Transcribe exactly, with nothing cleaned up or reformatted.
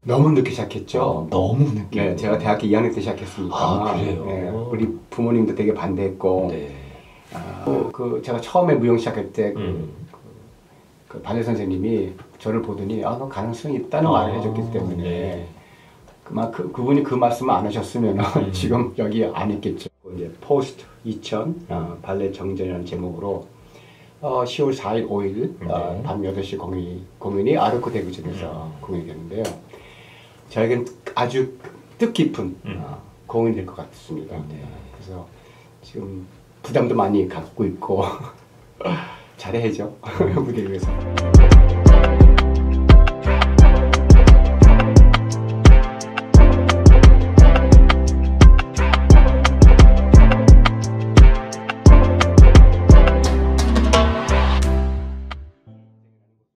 너무 늦게 시작했죠. 어, 너무 늦게. 네, 제가 대학교 이 학년 때 시작했으니까. 아, 그래요? 네, 우리 부모님도 되게 반대했고. 네. 아, 그, 그 제가 처음에 무용 시작할 때 그, 음. 그, 그 발레 선생님이 저를 보더니 아, 너 가능성이 있다는 아, 말을 해줬기 때문에 네. 그만 그, 그분이 그 말씀을 안 하셨으면 음. 지금 여기 안 있겠죠. 이제 포스트 이천 어, 발레 정전이라는 제목으로 어, 시월 사일, 오일 네. 어, 밤 여덟 시 공연이, 공연이 아르코 대구점에서 음. 공연이 되는데요. 저에겐 아주 뜻깊은 음. 어, 공연이 될 것 같습니다. 네. 그래서 지금 부담도 많이 갖고 있고 잘해야죠. 무대 위에서.